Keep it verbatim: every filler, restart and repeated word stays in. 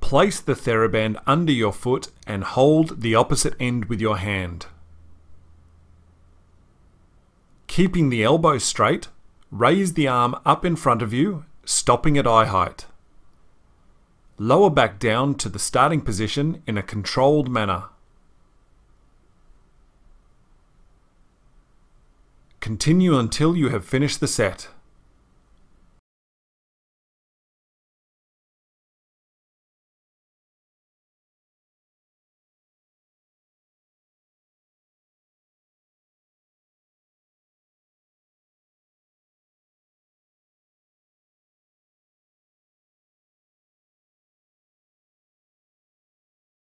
Place the Theraband under your foot and hold the opposite end with your hand. Keeping the elbow straight, raise the arm up in front of you, stopping at eye height. Lower back down to the starting position in a controlled manner. Continue until you have finished the set.